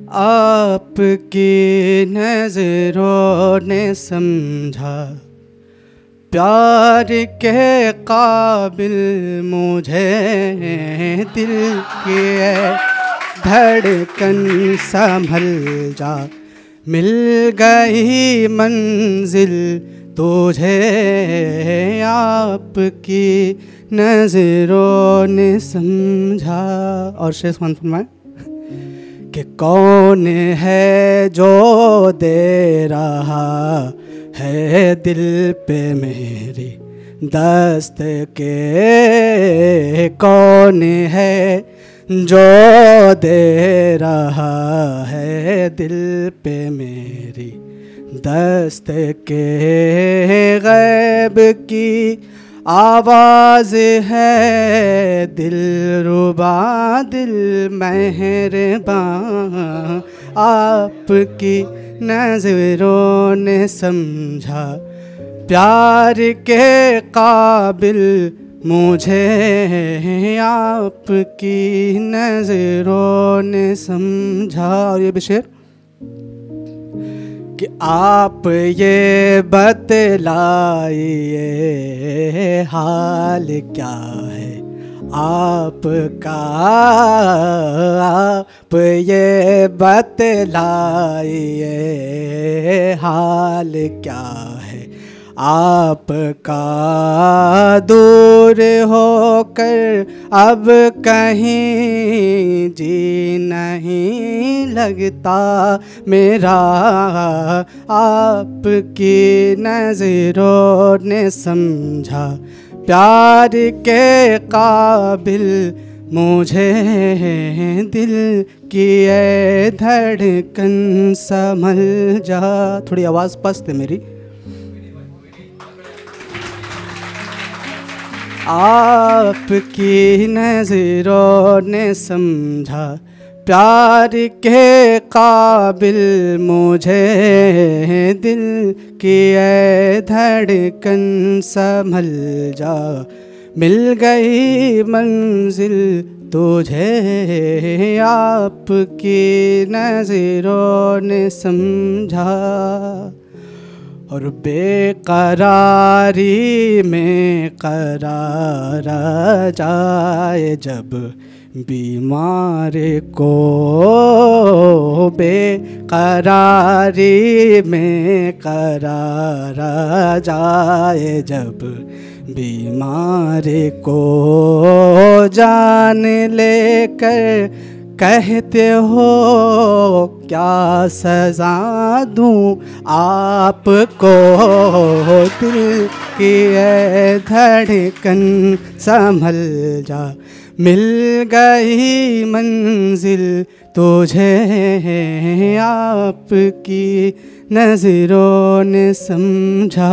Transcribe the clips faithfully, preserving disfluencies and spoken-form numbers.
आपकी नजरों ने समझा प्यार के काबिल मुझे, दिल की धड़कन संभल जा, मिल गई मंजिल तुझे, आपकी नजरों ने समझा। और शेष फरमाए कि कौन है जो दे रहा है दिल पे मेरी दस्त के, कौन है जो दे रहा है दिल पे मेरी दस्त के, गैब की आवाज़ है दिलरुबा दिल मेहरबान, आपकी नजरों ने समझा प्यार के काबिल मुझे, आपकी नजरों ने समझा। और ये भी शेर कि आप ये बतलाइए हाल क्या है आपका, आप ये बतलाइए हाल क्या है आपका, दूर होकर अब कहीं जी नहीं लगता मेरा, आपकी नजरों ने समझा प्यार के काबिल मुझे, दिल की ए धड़कन संभल जा। थोड़ी आवाज़ पस्त है मेरी। आपकी नजरों ने समझा प्यार के काबिल मुझे, दिल की ए धड़कन संभल जा, मिल गई मंजिल तुझे, आपकी नजरों ने समझा। और बेकरारी में करार जाए जब बीमार को, बेकरारी में करार जाए जब बीमार को, जान लेकर कहते हो क्या सजा दूं आपको, दिल की ए धड़कन संभल जा, मिल गई मंजिल तुझे, आपकी नजरों ने समझा।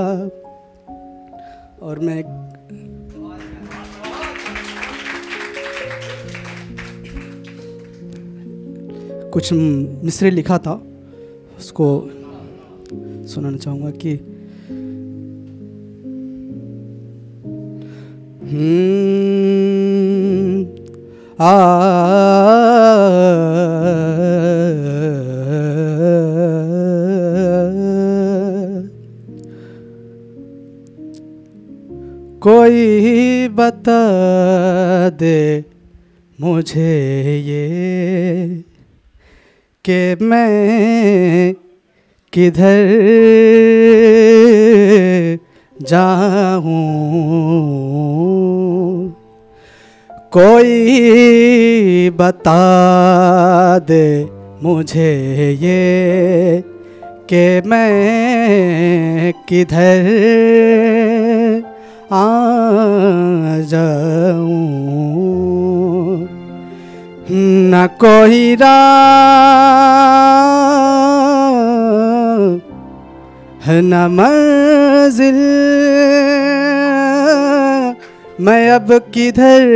और मैं कुछ मिसरे लिखा था उसको सुनाना चाहूँगा कि हम्म आ कोई बता दे मुझे ये कि मैं किधर जाऊं, कोई बता दे मुझे ये कि मैं किधर आ जाऊं, न कोई राह न मंजिल, मैं अब किधर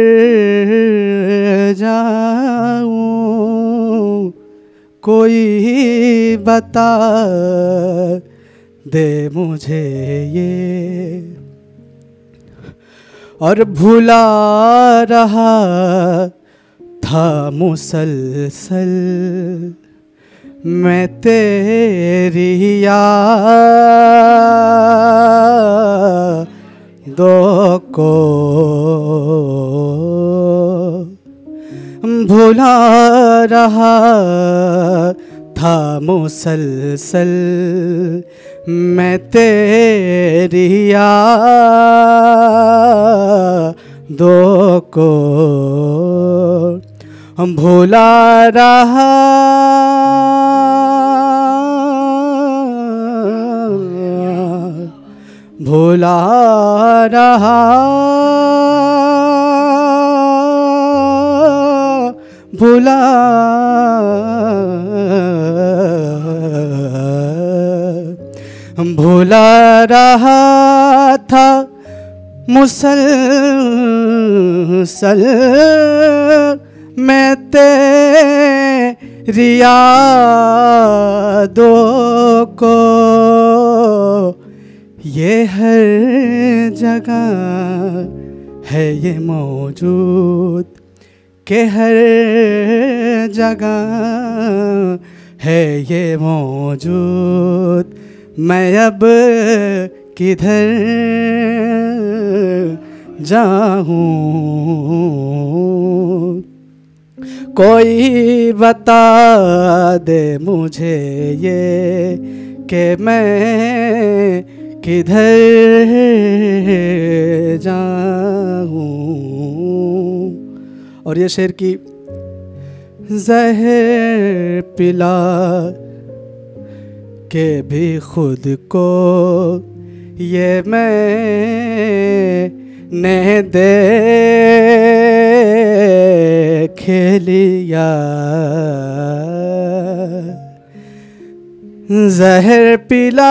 जाऊं, कोई बता दे मुझे ये। और भुला रहा था मुसलसल मैं तेरी यादों को भुला रहा था मुसलसल, मैं तेरी यादों को भुला रहा भुला रहा भुला भुला रहा था मुसलसल, मैं तेरी यादों को ये हर जगह है ये मौजूद, के हर जगह है ये मौजूद, मैं अब किधर जाऊं, कोई बता दे मुझे ये कि मैं किधर जाऊं। और ये शेर की ज़हर पिला के भी खुद को ये मैंने देख लिया, ज़हर पिला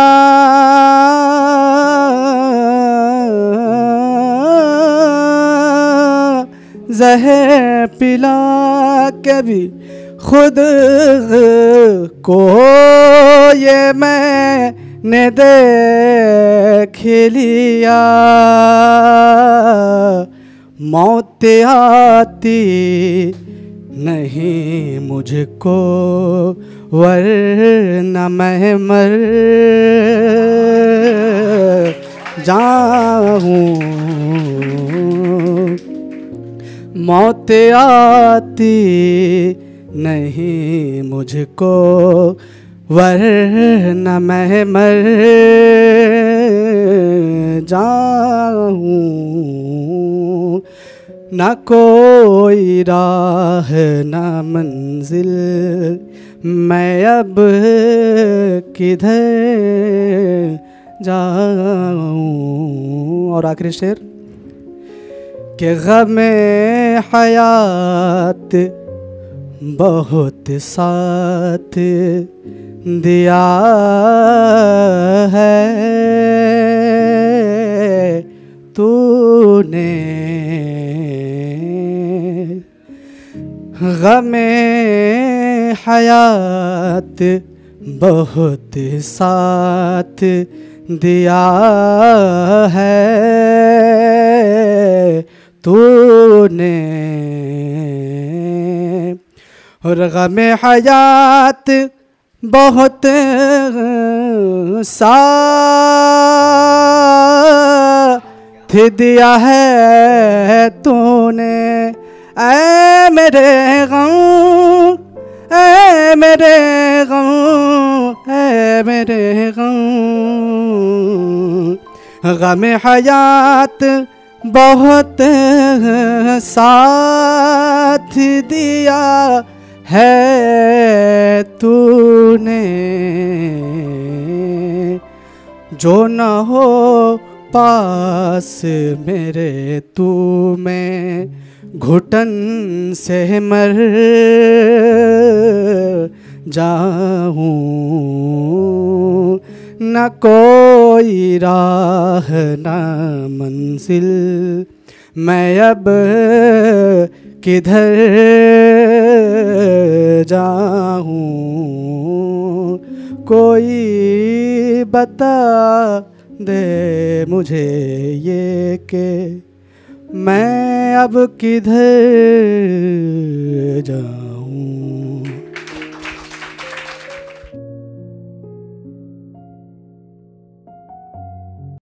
ज़हर पिला के भी खुद को ये मैंने देख लिया, मौत आती नहीं मुझको वरना मैं मर जाऊं, मौत आती नहीं मुझको वरना मैं मर जाऊं, न कोई राह न मंजिल, मैं अब किधर जाऊं। और आखिरी शेर कि ग़मे हयात बहुत साथ दिया है तूने, ग़मे हयात बहुत साथ दिया है तूने, और ग़मे हयात बहुत साथ दिया है तूने, ऐ मेरे गम ऐ मेरे गम ऐ मेरे गम, ग़मे हयात बहुत साथ दिया है तूने, जो न हो पास मेरे तू मैं घुटन से मर जाऊं, न कोई राह न मंजिल, मैं अब किधर जाऊं, कोई बता दे मुझे ये कि मैं अब किधर